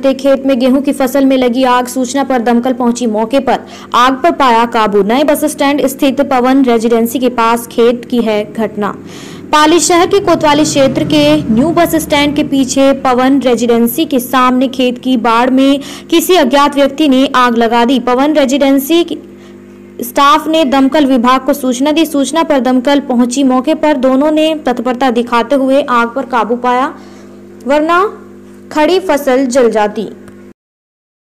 के खेत में गेहूं की फसल में लगी आग, सूचना पर दमकल पहुंची मौके पर, आग पर पाया काबू। नए बस स्टैंड स्थित पवन रेजिडेंसी के पास खेत की है घटना। पाली शहर के कोतवाली क्षेत्र के न्यू बस स्टैंड के पीछे पवन रेजिडेंसी के सामने खेत की बाड़ में किसी अज्ञात व्यक्ति ने आग लगा दी। पवन रेजिडेंसी स्टाफ ने दमकल विभाग को सूचना दी। सूचना पर दमकल पहुंची मौके पर, दोनों ने तत्परता दिखाते हुए आग पर काबू पाया, वरना खड़ी फसल जल जाती।